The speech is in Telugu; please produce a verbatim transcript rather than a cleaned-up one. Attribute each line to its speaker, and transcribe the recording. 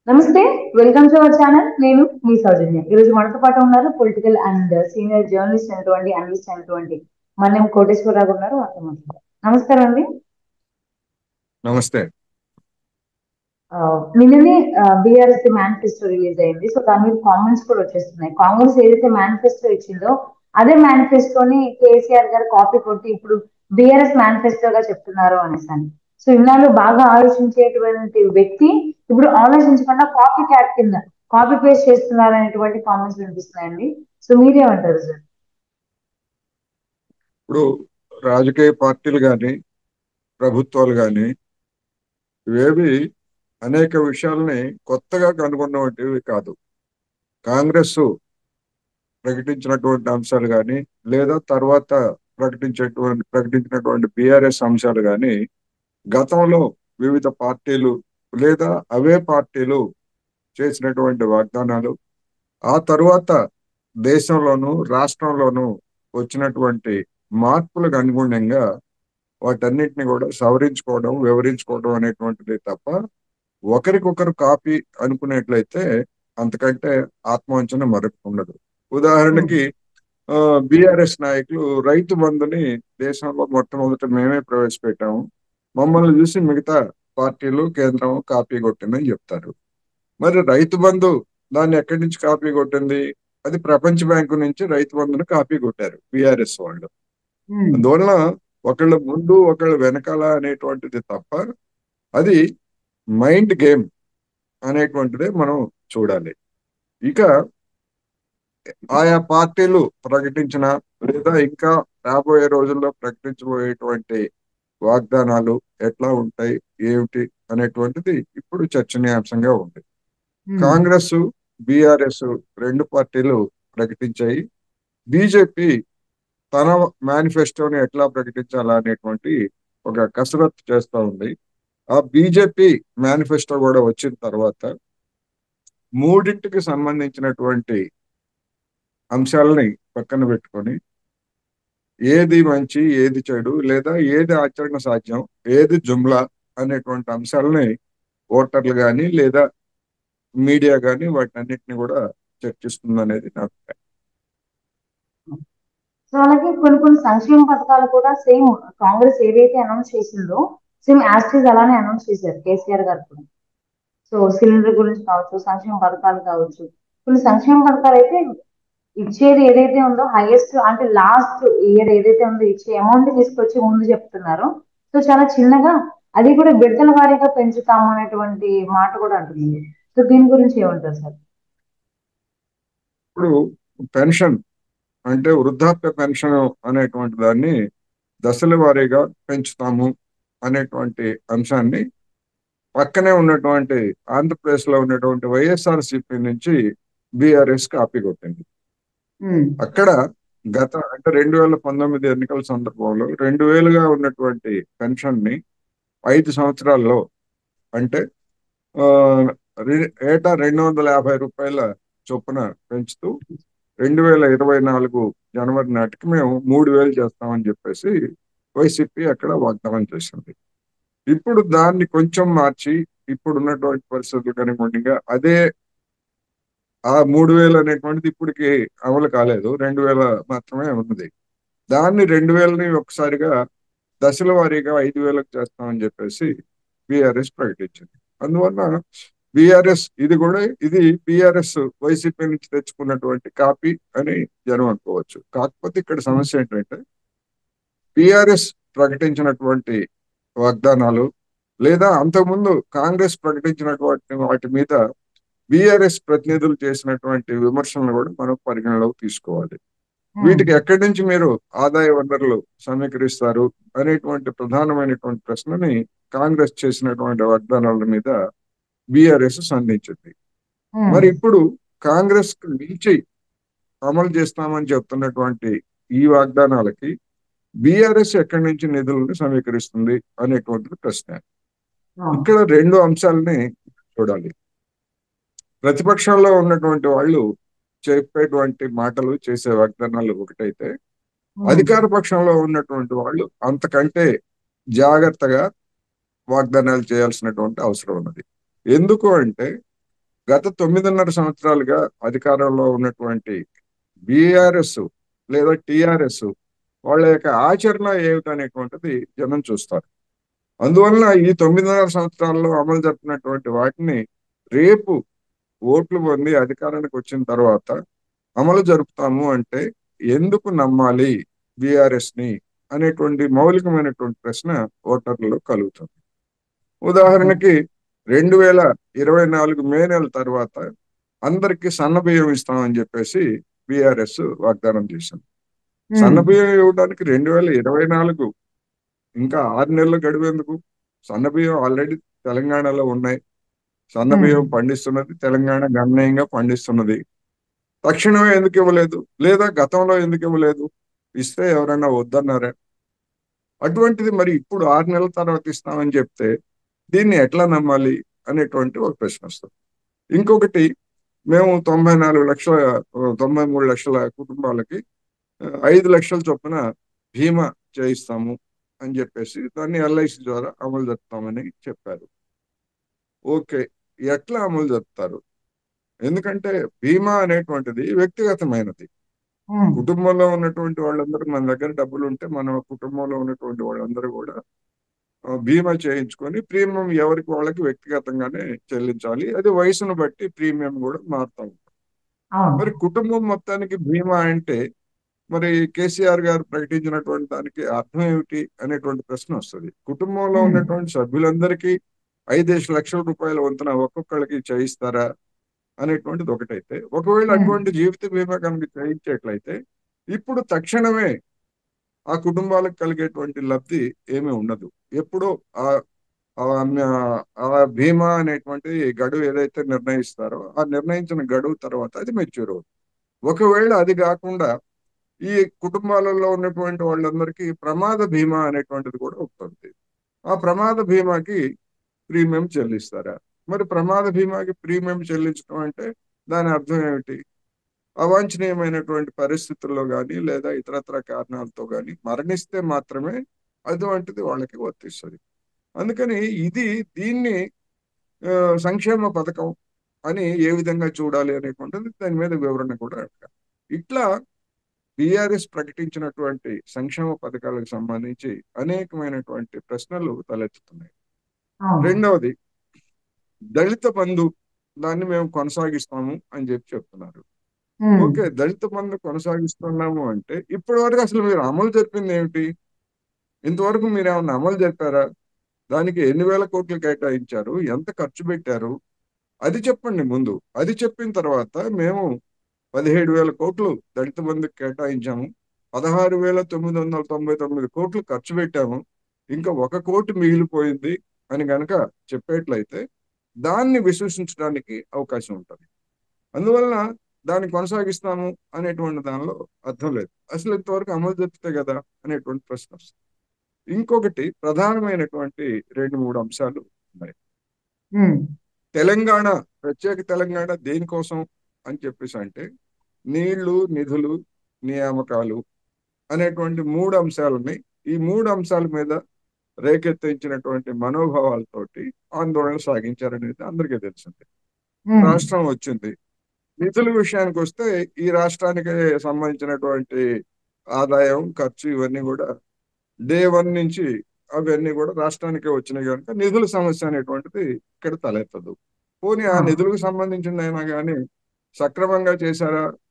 Speaker 1: నమస్తే. Welcome to our channel. నేను మీ సౌజన్య. ఈరోజు మనతో పాటు ఉన్నారు పొలిటికల్ అండ్ సీనియర్ జర్నలిస్ట్ అయినటువంటి అనలిస్ట్ అయినటువంటి మన్నెం కోటేశ్వరరావు ఉన్నారు. వారితో మాట్లాడదాం. నమస్కారం అండి.
Speaker 2: నమస్తే.
Speaker 1: ఆ, నిన్ననే బీఆర్ఎస్ మేనిఫెస్టో రిలీజ్ అయింది. సో దాని మీద కామెంట్స్ కూడా వచ్చేస్తున్నాయి. కాంగ్రెస్ ఏదైతే మేనిఫెస్టో ఇచ్చిందో అదే మేనిఫెస్టోని కేసీఆర్ గారు కాపీ కొట్టి ఇప్పుడు బీఆర్ఎస్ మేనిఫెస్టోగా చెప్తున్నారు అనేసి అని. సో ఇన్నాళ్ళు బాగా ఆలోచించేటువంటి వ్యక్తి ఇప్పుడు ఆలోచించకుండా కాపీ క్యాట్ కింద కాపీ పేస్ట్ చేస్తున్నారు అనేటువంటి కామెంట్స్ వినిపిస్తున్నాయండి. సో మీరేమంటారు సార్?
Speaker 2: ఇప్పుడు రాజకీయ పార్టీలు కానీ ప్రభుత్వాలు కానీ ఇవేవి అనేక విషయాల్ని కొత్తగా కనుగొన్నటువంటివి కాదు. కాంగ్రెస్ ప్రకటించినటువంటి అంశాలు కానీ లేదా తర్వాత ప్రకటించేటువంటి ప్రకటించినటువంటి బిఆర్ఎస్ అంశాలు కానీ గతంలో వివిధ పార్టీలు లేదా అవే పార్టీలు చేసినటువంటి వాగ్దానాలు, ఆ తరువాత దేశంలోనూ రాష్ట్రంలోనూ వచ్చినటువంటి మార్పులకు అనుగుణంగా వాటన్నిటిని కూడా సవరించుకోవడం వివరించుకోవడం అనేటువంటిది తప్ప ఒకరికొకరు కాపీ అనుకునేట్లయితే అంతకంటే ఆత్మవంచన మరొకటి ఉండదు. ఉదాహరణకి ఆ బిఆర్ఎస్ నాయకులు రైతు బంధుని దేశంలో మొట్టమొదట మేమే ప్రవేశపెట్టాము, మమ్మల్ని చూసి మిగతా పార్టీలు కేంద్రం కాపీ కొట్టిందని చెప్తారు. మరి రైతు బంధు దాన్ని ఎక్కడి నుంచి కాపీ కొట్టింది? అది ప్రపంచ బ్యాంకు నుంచి రైతు బంధును కాపీ కొట్టారు బిఆర్ఎస్ వాళ్ళు. అందువల్ల ఒకళ్ళ ముందు ఒకళ్ళ వెనకాల అనేటువంటిది తప్ప అది మైండ్ గేమ్ అనేటువంటిదే మనం చూడాలి. ఇక ఆయా పార్టీలు ప్రకటించిన లేదా ఇంకా రాబోయే రోజుల్లో ప్రకటించబోయేటువంటి వాగ్దానాలు ఎట్లా ఉంటాయి ఏమిటి అనేటువంటిది ఇప్పుడు చర్చనీయాంశంగా ఉంది. కాంగ్రెస్ బిఆర్ఎస్ రెండు పార్టీలు ప్రకటించాయి. బీజేపీ తన మేనిఫెస్టోని ఎట్లా ప్రకటించాలా అనేటువంటి ఒక కసరత్తు చేస్తూ ఉంది. ఆ బీజేపీ మేనిఫెస్టో కూడా వచ్చిన తర్వాత మూడింటికి సంబంధించినటువంటి అంశాలని పక్కన పెట్టుకొని ఏది మంచి ఏది చెడు లేదా ఏది ఆచరణ సాధ్యం ఏది జుమ్లా అనేటువంటి అంశాలని ఓటర్లు కానీ లేదా మీడియా కానీ వాటినన్నిటిని కూడా చర్చిస్తుంది అనేది నా అభిప్రాయం.
Speaker 1: సో అలాగే కొన్ని కొన్ని సంక్షేమ పథకాలు కూడా సేమ్ కాంగ్రెస్ ఏదైతే అనౌన్స్ చేసిందో సేమ్ యాస్టీస్ అలానే అనౌన్స్ చేశారు కేసీఆర్ గారు కూడా. సో సిలిండర్ గురించి కావచ్చు, సంక్షేమ పథకాలు కావచ్చు, కొన్ని సంక్షేమ పథకాలు అయితే ఇచ్చేది ఏదైతే ఉందో హైయెస్ట్ అంటే లాస్ట్ ఇయర్ ఏదైతే ఉందో ఇచ్చే అమౌంట్ తీసుకొచ్చి ముందు చెప్తున్నారు. సో చాలా చిన్నగా అది కూడా విడతల వారీగా పెంచుతాము అనేటువంటి మాట కూడా అంటుంది. సో దీని గురించి ఏమంటారు సార్?
Speaker 2: ఇప్పుడు పెన్షన్ అంటే వృద్ధాప్య పెన్షన్ అనేటువంటి దాన్ని దశల వారీగా పెంచుతాము అనేటువంటి అంశాన్ని పక్కనే ఉన్నటువంటి ఆంధ్రప్రదేశ్ లో ఉన్నటువంటి వైఎస్ఆర్సిపి నుంచి బిఆర్ఎస్ కాపీ కొట్టింది. అక్కడ గత అంటే రెండు వేల పంతొమ్మిది ఎన్నికల సందర్భంలో రెండు వేలుగా ఉన్నటువంటి పెన్షన్ ని ఐదు సంవత్సరాల్లో అంటే ఆ ఏటా రెండు వందల యాభై రూపాయల చొప్పున పెంచుతూ రెండు వేల ఇరవై నాలుగు జనవరి నాటికి మేము మూడు వేలు చేస్తామని చెప్పేసి వైసీపీ అక్కడ వాగ్దానం చేసింది. ఇప్పుడు దాన్ని కొంచెం మార్చి ఇప్పుడు ఉన్నటువంటి పరిస్థితులు కనుక అదే ఆ మూడు వేలు అనేటువంటిది ఇప్పటికి అమలు కాలేదు, రెండు వేల మాత్రమే ఉన్నది. దాన్ని రెండు వేలని ఒకసారిగా దశల వారీగా ఐదు వేలకు చేస్తామని చెప్పేసి బిఆర్ఎస్ ప్రకటించింది. అందువల్ల బిఆర్ఎస్ ఇది కూడా ఇది బిఆర్ఎస్ వైసీపీ నుంచి తెచ్చుకున్నటువంటి కాపీ అని జనం అనుకోవచ్చు. కాకపోతే ఇక్కడ సమస్య ఏంటంటే బిఆర్ఎస్ ప్రకటించినటువంటి వాగ్దానాలు లేదా అంతకుముందు కాంగ్రెస్ ప్రకటించినటువంటి వాటి మీద బిఆర్ఎస్ ప్రతినిధులు చేసినటువంటి విమర్శలను కూడా మనం పరిగణలోకి తీసుకోవాలి. వీటికి ఎక్కడి నుంచి మీరు ఆదాయ వనరులు సమీకరిస్తారు అనేటువంటి ప్రధానమైనటువంటి ప్రశ్నని కాంగ్రెస్ చేసినటువంటి వాగ్దానాల మీద బిఆర్ఎస్ సంధించింది. మరి ఇప్పుడు కాంగ్రెస్ కు మించి అమలు చేస్తామని చెప్తున్నటువంటి ఈ వాగ్దానాలకి బిఆర్ఎస్ ఎక్కడి నుంచి నిధులను సమీకరిస్తుంది అనేటువంటిది ప్రశ్న. ఇక్కడ రెండు అంశాలని చూడాలి. ప్రతిపక్షంలో ఉన్నటువంటి వాళ్ళు చెప్పేటువంటి మాటలు చేసే వాగ్దానాలు ఒకటైతే అధికార పక్షంలో ఉన్నటువంటి వాళ్ళు అంతకంటే జాగ్రత్తగా వాగ్దానాలు చేయాల్సినటువంటి అవసరం ఉన్నది. ఎందుకు అంటే గత తొమ్మిదిన్నర సంవత్సరాలుగా అధికారంలో ఉన్నటువంటి బిఆర్ఎస్ లేదా టిఆర్ఎస్ వాళ్ళ యొక్క ఆచరణ ఏమిటనేటువంటిది జనం చూస్తారు. అందువలన ఈ తొమ్మిదిన్నర సంవత్సరాల్లో అమలు జరిపినటువంటి వాటిని రేపు ఓట్లు పొంది అధికారానికి వచ్చిన తర్వాత అమలు జరుపుతాము అంటే ఎందుకు నమ్మాలి బిఆర్ఎస్ ని అనేటువంటి మౌలికమైనటువంటి ప్రశ్న ఓటర్లలో కలుగుతుంది. ఉదాహరణకి రెండు వేల ఇరవై నాలుగు మే నెల తర్వాత అందరికీ సన్న బియ్యం ఇస్తామని చెప్పేసి బిఆర్ఎస్ వాగ్దానం చేసింది. సన్న బియ్యం ఇవ్వడానికి రెండు వేల ఇరవై నాలుగు ఇంకా ఆరు నెలల గడువు ఎందుకు? సన్న బియ్యం ఆల్రెడీ తెలంగాణలో ఉన్నాయి. సన్న బియ్యం పండిస్తున్నది తెలంగాణ, గణనీయంగా పండిస్తున్నది. తక్షణమే ఎందుకు ఇవ్వలేదు? లేదా గతంలో ఎందుకు ఇవ్వలేదు? ఇస్తే ఎవరైనా వద్దన్నారా? అటువంటిది మరి ఇప్పుడు ఆరు నెలల తర్వాత ఇస్తామని చెప్తే దీన్ని ఎట్లా నమ్మాలి అనేటువంటి ఒక ప్రశ్న వస్తుంది. ఇంకొకటి, మేము తొంభై నాలుగు లక్షల తొంభై మూడు లక్షల కుటుంబాలకి ఐదు లక్షల చొప్పున బీమా చేయిస్తాము అని చెప్పేసి దాన్ని ఎల్ఐసి ద్వారా అమలు జరుపుతామని చెప్పారు. ఓకే, ఎట్లా అమలు జరుపుతారు? ఎందుకంటే బీమా అనేటువంటిది వ్యక్తిగతమైనది. కుటుంబంలో ఉన్నటువంటి వాళ్ళందరూ, మన దగ్గర డబ్బులు ఉంటే మన కుటుంబంలో ఉన్నటువంటి వాళ్ళందరూ కూడా బీమా చేయించుకొని ప్రీమియం ఎవరికి వాళ్ళకి వ్యక్తిగతంగానే చెల్లించాలి. అది వయసును బట్టి ప్రీమియం కూడా మారుతూ ఉంటుంది. మరి కుటుంబం మొత్తానికి బీమా అంటే మరి కేసీఆర్ గారు ప్రకటించినటువంటి దానికి అర్థం ఏమిటి అనేటువంటి ప్రశ్న వస్తుంది. కుటుంబంలో ఉన్నటువంటి సభ్యులందరికీ ఐదేసి లక్షల రూపాయల వంతున ఒక్కొక్కళ్ళకి చేయిస్తారా అనేటువంటిది ఒకటైతే, ఒకవేళ అటువంటి జీవిత బీమా కనుక చేయించేట్లయితే ఇప్పుడు తక్షణమే ఆ కుటుంబాలకు కలిగేటువంటి లబ్ధి ఏమీ ఉండదు. ఎప్పుడో ఆ ఆ బీమా అనేటువంటి గడువు ఏదైతే నిర్ణయిస్తారో ఆ నిర్ణయించిన గడువు తర్వాత అది మెచ్యూర్ అవుతుంది. ఒకవేళ అది కాకుండా ఈ కుటుంబాలలో ఉన్నటువంటి వాళ్ళందరికీ ప్రమాద బీమా అనేటువంటిది కూడా ఉంటుంది. ఆ ప్రమాద బీమాకి ప్రీమియం చెల్లిస్తారా? మరి ప్రమాద బీమాకి ప్రీమియం చెల్లించడం అంటే దాని అర్థం ఏమిటి? అవాంఛనీయమైనటువంటి పరిస్థితుల్లో కానీ లేదా ఇతరత్ర కారణాలతో కానీ మరణిస్తే మాత్రమే అటువంటిది వాళ్ళకి వర్తిస్తుంది. అందుకని ఇది దీన్ని సంక్షేమ పథకం అని ఏ విధంగా చూడాలి అనేటువంటిది దాని మీద వివరణ కూడా అడగాలి. ఇట్లా బిఆర్ఎస్ ప్రకటించినటువంటి సంక్షేమ పథకాలకు సంబంధించి అనేకమైనటువంటి ప్రశ్నలు తలెత్తుతున్నాయి. రెండవది, దళిత బంధు దాన్ని మేము కొనసాగిస్తాము అని చెప్పి చెప్తున్నారు. ఓకే, దళిత బంధు కొనసాగిస్తున్నాము అంటే ఇప్పటి వరకు అసలు మీరు అమలు జరిపింది ఏమిటి? ఇంతవరకు మీరు ఏమన్నా అమలు జరిపారా? దానికి ఎన్ని వేల కోట్లు కేటాయించారు? ఎంత ఖర్చు పెట్టారు? అది చెప్పండి ముందు. అది చెప్పిన తర్వాత మేము పదిహేడు వేల కోట్లు దళిత బంధుకు కేటాయించాము, పదహారు వేల తొమ్మిది వందల తొంభై తొమ్మిది కోట్లు ఖర్చు పెట్టాము, ఇంకా ఒక కోటి మిగిలిపోయింది అని గనక చెప్పేట్లయితే దాన్ని విశ్వసించడానికి అవకాశం ఉంటుంది. అందువలన దాన్ని కొనసాగిస్తాము అనేటువంటి దానిలో అర్థం లేదు. అసలు ఇంతవరకు అమలు జరుపుతే కదా అనేటువంటి ప్రశ్న వస్తుంది. ఇంకొకటి ప్రధానమైనటువంటి రెండు మూడు అంశాలు ఉన్నాయి. తెలంగాణ, ప్రత్యేక తెలంగాణ దేనికోసం అని చెప్పేసి అంటే నీళ్లు, నిధులు, నియామకాలు అనేటువంటి మూడు అంశాలని, ఈ మూడు అంశాల మీద రేకెత్తించినటువంటి మనోభావాలతోటి ఆందోళన సాగించారనేది అందరికీ తెలిసింది. రాష్ట్రం వచ్చింది. నిధుల విషయానికి వస్తే ఈ రాష్ట్రానికి సంబంధించినటువంటి ఆదాయం, ఖర్చు ఇవన్నీ కూడా డే వన్ నుంచి అవన్నీ కూడా రాష్ట్రానికే వచ్చినాయి కనుక నిధుల సమస్య అనేటువంటిది ఇక్కడ తలెత్తదు. పోనీ ఆ నిధులకు సంబంధించింది అయినా కానీ సక్రమంగా చేశారా